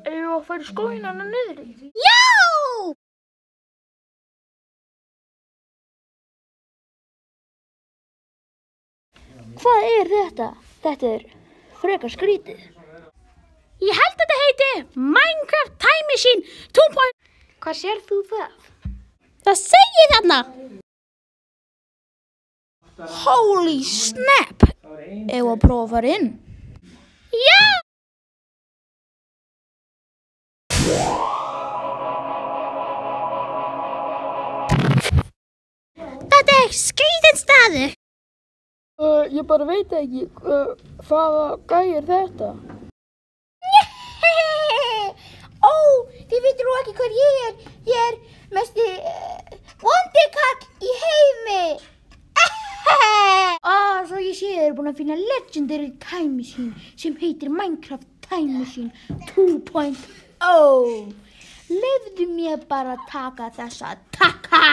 Eigum við að fara í skóginn hana niðri? Já! Hvað er þetta? Þetta er frekar skrítið. Ég held að þetta heiti Minecraft Time Machine 2.0. Hvað sér þú það? Það segir þarna. Holy snap! Eigum við að prófa að fara inn? Já! Þetta er skrítinn staður. Ég bara veit ekki, hvaða gæi er þetta? Ó, þið veitir nú ekki hver ég er. Ég er mesti vondikall í heimi. Svo ég sé þið eru búin að finna legendary time machine sem heitir Minecraft Time Machine 2.0. Leyfðu mér bara að taka þessa takka.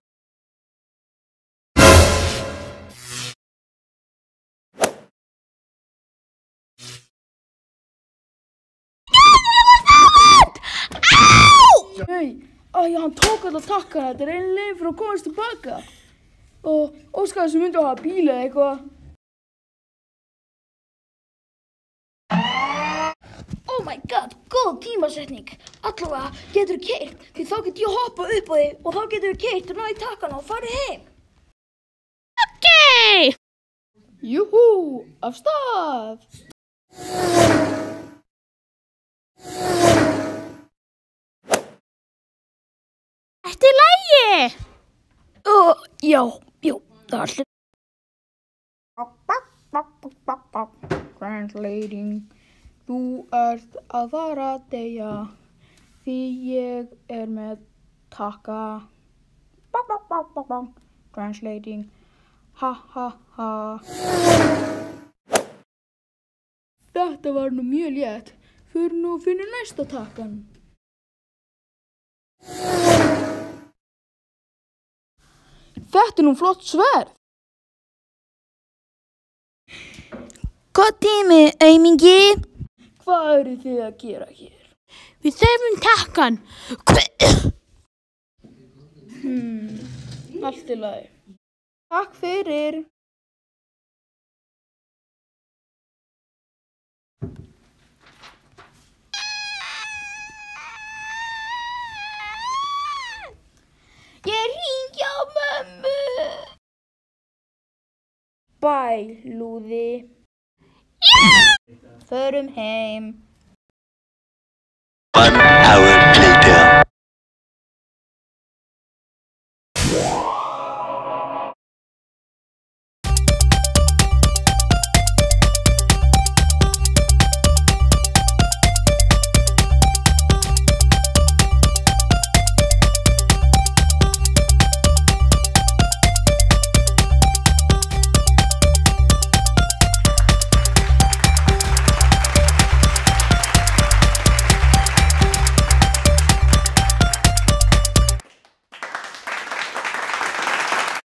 Nei, hann tók alltaf takkana, þetta er einu leið fyrir að komast tilbaka. Og óskar þess að myndi að hafa bíl eða eitthvað. Oh my god, góð tímasetning. Allavega getur keyrt, því þá get ég hoppað upp á þig og þá getur við keyrt og náði takkana og farið heim. Ok! Júhú, af stað! Þetta er lægi! Já, það er allir. Translating. Þú ert að fara að deyja, því ég er með takka. Translating. Ha ha ha. Þetta var nú mjög létt. Fyrir nú að finna næsta takkan. Þetta er nú flott sverð. Góð tími, aumingi. Hvað eru þið að gera hér? Við þefum takkan. Allt í lagi. Takk fyrir. Ég hringi á mömmu. Bæ, lúði. Förum heim. 1 hour